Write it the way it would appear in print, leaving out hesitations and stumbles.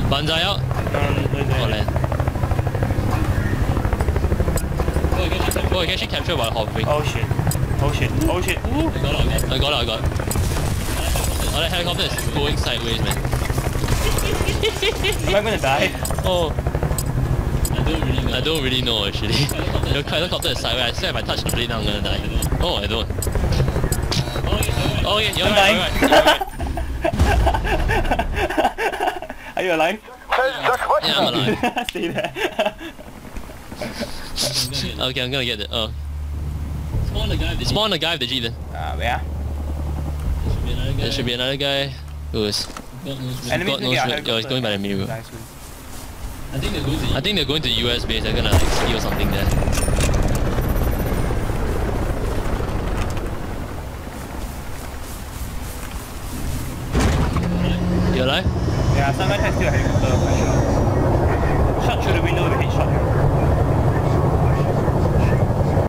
Banzai out. Oh, land. Oh, you can actually capture by hovering. Oh shit. Oh shit. Oh shit. Ooh. I got it. Oh, that helicopter is going sideways, man. Am I gonna die? Oh. I don't really know actually. Your helicopter is sideways. I swear if I touch the blade now I'm gonna die. Oh, I don't. Oh yeah, you're right. Are you alive? Yeah, I'm alive. Stay there. Okay, I'm gonna get it. Oh. Spawn the guy with the Jeep then. Where? There should be another guy who's Enemies he's going by the mirror. Nice one. I think they're going to the US base. They're gonna like steal something there. You alive? Yeah, some guy tries to steal a helicopter.